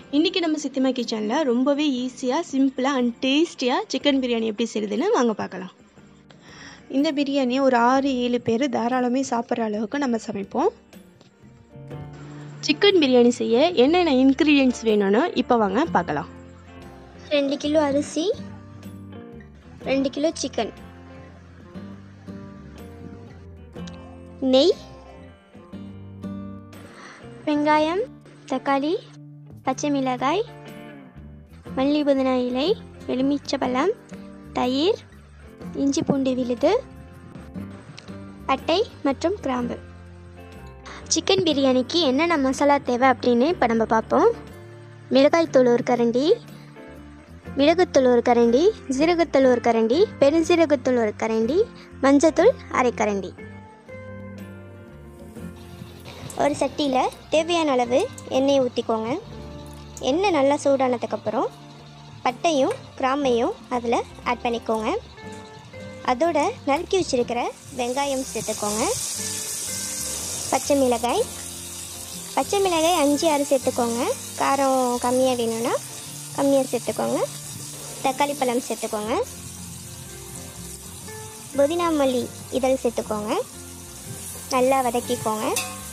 இன்றைக்கி நம்ம சித்திமா கிச்சனில் ரொம்பவே ஈஸியாக சிம்பிளாக அண்ட் டேஸ்டியாக சிக்கன் பிரியாணி எப்படி செய்யுதுன்னு வாங்க பார்க்கலாம். இந்த பிரியாணியை ஒரு 6-7 பேர் தாராளமே சாப்பிட்ற அளவுக்கு நம்ம சமைப்போம். சிக்கன் பிரியாணி செய்ய என்னென்ன இன்க்ரீடியன்ட்ஸ் வேணும்னு இப்போ வாங்க பார்க்கலாம். 2 கிலோ அரிசி, 2 கிலோ சிக்கன், நெய், வெங்காயம், தக்காளி, பச்சை மிளகாய், மல்லி புதினா இலை, எலுமிச்சம்பழம், தயிர், இஞ்சி பூண்டு விழுது, பட்டை மற்றும் கிராம்பு. சிக்கன் பிரியாணிக்கு என்னென்ன மசாலா தேவை அப்படின்னு இப்போ நம்ம பார்ப்போம். மிளகாய்த்தூள் 1 கரண்டி, மிளகுத்தூள் 1 கரண்டி, ஜீரகத்தூள் 1 கரண்டி, பெருஞ்சீரகத்தூள் 1 கரண்டி, மஞ்சத்தூள் 1/2 கரண்டி. ஒரு சட்டியில் தேவையான அளவு எண்ணெயை ஊற்றிக்கோங்க. எண்ணெய் நல்லா சூடானதுக்கப்புறம் பட்டையும் கிராம்பையும் அதில் ஆட் பண்ணிக்கோங்க. அதோட நறுக்கி வச்சுருக்கிற வெங்காயம் சேர்த்துக்கோங்க. பச்சை மிளகாய் 5-6 சேர்த்துக்கோங்க. காரம் கம்மியாக வேணும்னா கம்மியாக சேர்த்துக்கோங்க. தக்காளி பழம் சேர்த்துக்கோங்க. புதினா மல்லி இதழ் சேர்த்துக்கோங்க. நல்லா வதக்கிக்கோங்க.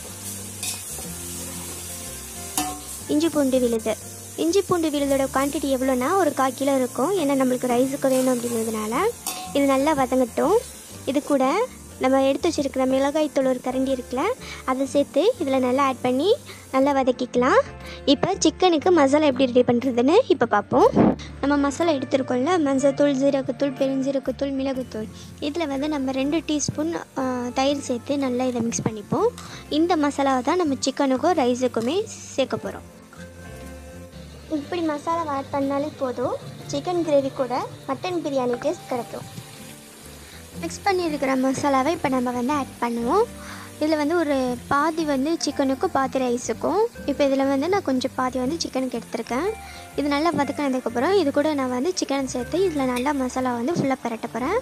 இஞ்சி பூண்டு விழுதோட குவான்டிட்டி எவ்வளோனா ஒரு 1/4 கிலோ இருக்கும். ஏன்னா நம்மளுக்கு ரைஸுக்கு வேணும் அப்படிங்கிறதுனால இது நல்லா வதங்கட்டும். இது கூட நம்ம எடுத்து வச்சுருக்கிற மிளகாய்த்தூள் 1 கரண்டி இருக்குல்ல, அதை சேர்த்து இதில் நல்லா ஆட் பண்ணி நல்லா வதக்கிக்கலாம். இப்போ சிக்கனுக்கு மசாலா எப்படி ரெடி பண்ணுறதுன்னு இப்போ பார்ப்போம். நம்ம மசாலா எடுத்துருக்கோம்ல, மஞ்சத்தூள், ஜீரகத்தூள், பெருஞ்சீரகத்தூள், மிளகுத்தூள், இதில் வந்து நம்ம 2 டீஸ்பூன் தயிர் சேர்த்து நல்லா இதை மிக்ஸ் பண்ணிப்போம். இந்த மசாலாவை தான் நம்ம சிக்கனுக்கும் ரைஸுக்குமே சேர்க்க போகிறோம். இப்படி மசாலா ஆட் பண்ணாலே போதும், சிக்கன் கிரேவி கூட மட்டன் பிரியாணி டேஸ்ட் கிடைக்கும். மிக்ஸ் பண்ணியிருக்கிற மசாலாவை இப்போ நம்ம வந்து ஆட் பண்ணுவோம். இதில் வந்து ஒரு பாதி வந்து சிக்கனுக்கும் பாதி ரைஸுக்கும். இப்போ இதில் வந்து நான் கொஞ்சம் பாதி வந்து சிக்கனுக்கு எடுத்திருக்கேன். இது நல்லா வதக்கினதுக்கப்புறம் இது கூட நான் வந்து சிக்கன் சேர்த்து இதில் நல்லா மசாலா வந்து ஃபுல்லாக பரட்ட போகிறேன்.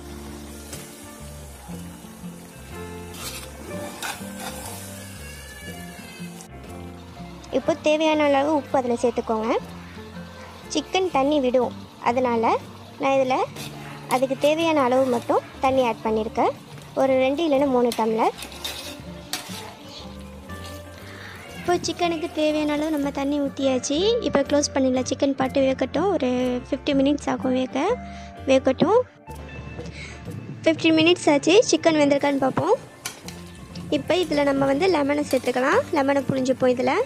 இப்போ தேவையான அளவு உப்பு அதில் சேர்த்துக்கோங்க. சிக்கன் தண்ணி விடும், அதனால் நான் இதில் அதுக்கு தேவையான அளவு மட்டும் தண்ணி ஆட் பண்ணியிருக்கேன். ஒரு 2 இல்லைன்னா 3 டம்ளர். இப்போ சிக்கனுக்கு தேவையான அளவு நம்ம தண்ணி ஊற்றியாச்சு. இப்போ க்ளோஸ் பண்ணிடலாம். சிக்கன் பாட்டு வேகட்டும். ஒரு 50 மினிட்ஸ் ஆகும் வேகட்டும். 15 மினிட்ஸ் ஆச்சு. சிக்கன் வெந்திருக்கான்னு பார்ப்போம். இப்போ இதில் நம்ம வந்து லெமனை சேர்த்துக்கலாம். லெமனை புழிஞ்சுப்போம் இதில்.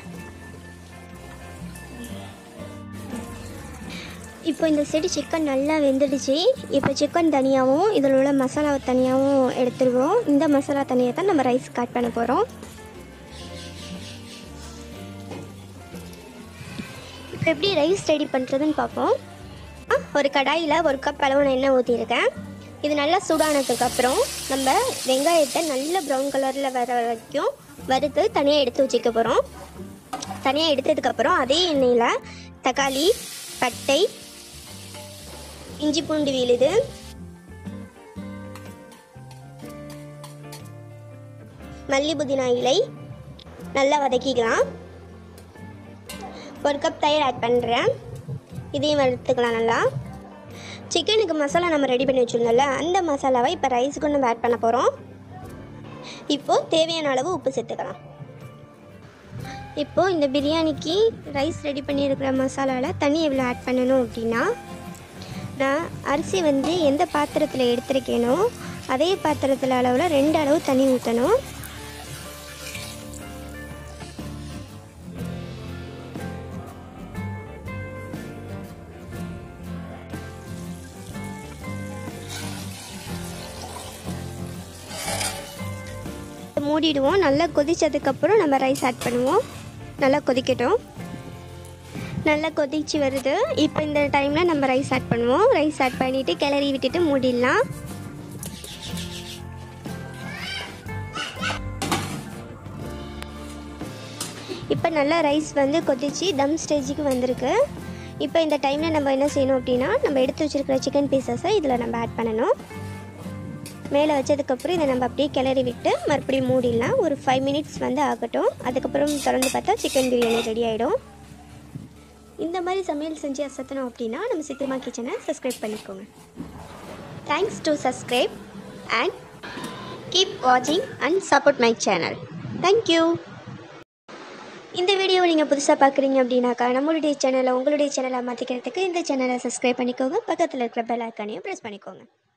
இப்போ இந்த சைடு சிக்கன் நல்லா வெந்துடுச்சு. இப்போ சிக்கன் தனியாகவும் இதில் உள்ள மசாலா தனியாகவும் எடுத்துருவோம். இந்த மசாலா தனியாக தான் நம்ம ரைஸ் கட் பண்ண போகிறோம். இப்போ எப்படி ரைஸ் ரெடி பண்ணுறதுன்னு பார்ப்போம். ஒரு கடாயில் 1 கப் அளவு எண்ணெய் ஊற்றிருக்கேன். இது நல்லா சூடானதுக்கப்புறம் நம்ம வெங்காயத்தை நல்ல ப்ரௌன் கலரில் வர வரைக்கும் வறுத்து தனியாக எடுத்து வச்சுக்க போகிறோம். தனியாக எடுத்ததுக்கப்புறம் அதே எண்ணெயில் தக்காளி, பட்டை, இஞ்சி பூண்டு விழுது, மல்லி புதினா இலை நல்லா வதக்கிக்கலாம். 1 கப் தயிர் ஆட் பண்ணுறேன். இதையும் வறுத்துக்கலாம் நல்லா. சிக்கனுக்கு மசாலா நம்ம ரெடி பண்ணி வச்சுருந்தோம்ல, அந்த மசாலாவை இப்போ ரைஸுக்கு நம்ம ஆட் பண்ண போகிறோம். இப்போது தேவையான அளவு உப்பு சேர்த்துக்கலாம். இப்போது இந்த பிரியாணிக்கு ரைஸ் ரெடி பண்ணியிருக்கிற மசாலாவில் தண்ணி எவ்வளோ ஆட் பண்ணணும் அப்படின்னா, நான் அரிசி வந்து எந்த பாத்திரத்தில் எடுத்துருக்கேனோ அதே பாத்திரத்தில் அளவில் 2 அளவு தண்ணி ஊற்றணும். மூடிடுவோம். நல்லா கொதித்ததுக்கப்புறம் நம்ம ரைஸ் ஆட் பண்ணுவோம். நல்லா கொதிக்கட்டும். நல்லா கொதிச்சு வருது. இப்போ இந்த டைமில் நம்ம ரைஸ் ஆட் பண்ணுவோம். ரைஸ் ஆட் பண்ணிவிட்டு கிளறி விட்டுட்டு மூடிடலாம். இப்போ நல்லா ரைஸ் வந்து கொதிச்சு தம் ஸ்டேஜுக்கு வந்திருக்கு. இப்போ இந்த டைமில் நம்ம என்ன செய்யணும் அப்படின்னா, நம்ம எடுத்து வச்சுருக்கிற சிக்கன் பீசஸை இதில் நம்ம ஆட் பண்ணணும். மேலே வச்சதுக்கப்புறம் இதை நம்ம அப்படியே கிளறி விட்டு மறுபடியும் மூடிடலாம். ஒரு 5 மினிட்ஸ் வந்து ஆகட்டும். அதுக்கப்புறம் திறந்து பார்த்தா சிக்கன் பிரியாணி ரெடி ஆகிடும். இந்த மாதிரி சமையல் செஞ்சு அசத்தணும் அப்படின்னா நம்ம சித்திரமா கிச்சனை சப்ஸ்கிரைப் பண்ணிக்கோங்க. Thanks to subscribe and keep வாட்சிங் and support my channel. Thank you. இந்த வீடியோவை நீங்கள் புதுசாக பார்க்குறீங்க அப்படின்னாக்கா நம்மளுடைய சேனலை உங்களுடைய சேனலை மாற்றிக்கிறதுக்கு இந்த சேனலை சப்ஸ்கிரைப் பண்ணிக்கோங்க. பக்கத்தில் இருக்கிற பெல் ஐக்கானையும் ப்ரெஸ் பண்ணிக்கோங்க.